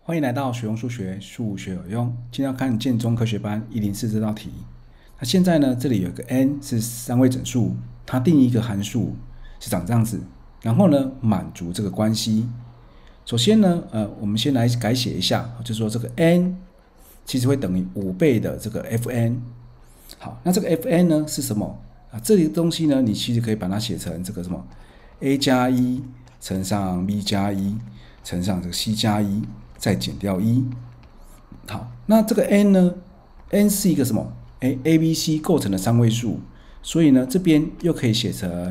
欢迎来到学用数学，数学有用。今天要看建中科学班104这道题。那现在呢，这里有个 n 是三位整数，它定义一个函数是长这样子，然后呢，满足这个关系。首先呢，我们先来改写一下，就是说这个 n 其实会等于5倍的这个 fn。好，那这个 fn 呢是什么啊？这里的东西呢，你其实可以把它写成这个什么 a 加1乘上 b 加1乘上这个 c 加1。再减掉1。好，那这个 n 呢 ？n 是一个什么？a、b、c 构成的三位数，所以呢，这边又可以写成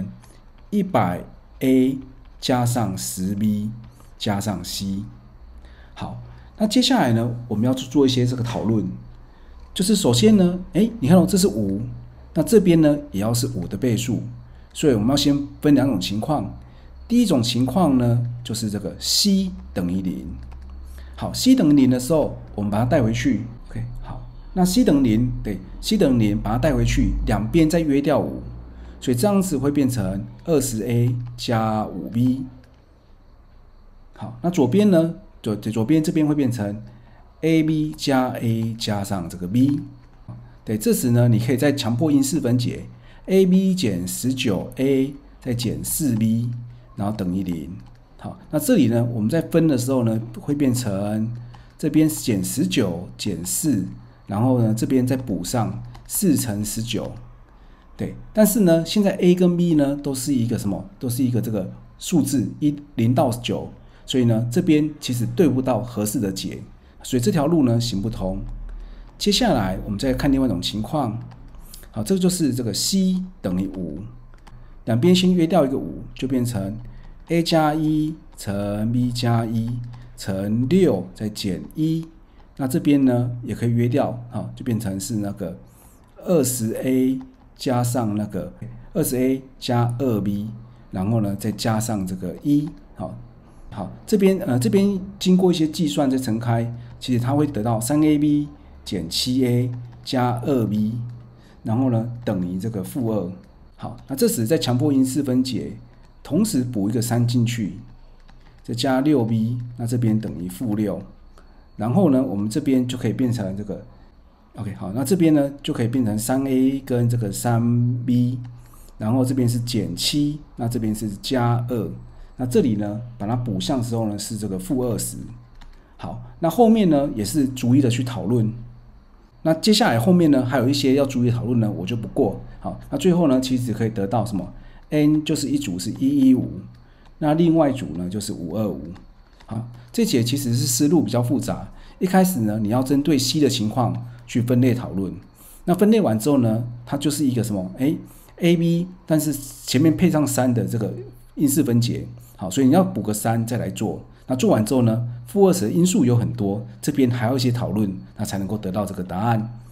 100a 加上10b 加上 c。好，那接下来呢，我们要去做一些这个讨论，就是首先呢，你看这是5，那这边呢也要是5的倍数，所以我们要先分两种情况。第一种情况呢，就是这个 c 等于0。好 ，c 等于0的时候，我们把它带回去。OK， 好，那 c 等于0，对 ，c 等于0，把它带回去，两边再约掉5，所以这样子会变成20a 加5b。好，那左边呢，左边这边会变成 ab 加 a 加上这个 b。对，这时呢，你可以再强迫因式分解 ，ab 减19a 再减4b， 然后等于0。好，那这里呢，我们在分的时候呢，会变成这边减19减4，然后呢这边再补上4乘19，对。但是呢，现在 a 跟 b 呢都是一个什么？都是一个这个数字0到9，所以呢这边其实对不到合适的解，所以这条路呢行不通。接下来我们再看另外一种情况，好，这个就是这个 c 等于5，两边先约掉一个5，就变成a 加1乘 b 加1乘6再减1，那这边呢也可以约掉，就变成是那个20a 加上那个20a 加2b， 然后呢再加上这个1，好，这边经过一些计算再乘开，其实它会得到3ab 减7a 加2b， 然后呢等于这个-2。好，那这时再强迫因式分解。同时补一个3进去，再加6b， 那这边等于-6，然后呢，我们这边就可以变成这个 ，OK， 好，那这边呢就可以变成3a 跟这个3b， 然后这边是减7，那这边是加2，那这里呢把它补上之后呢是这个-20。好，那后面呢也是逐一的去讨论。那接下来后面呢还有一些要逐一讨论呢，我就不过。好，那最后呢其实可以得到什么？ n 就是一组是115，那另外一组呢就是525。好，这节其实是思路比较复杂。一开始呢，你要针对 c 的情况去分类讨论。那分类完之后呢，它就是一个什么？ab， 但是前面配上3的这个因式分解。好，所以你要补个3再来做。那做完之后呢，-20的因数有很多，这边还要一些讨论，那才能够得到这个答案。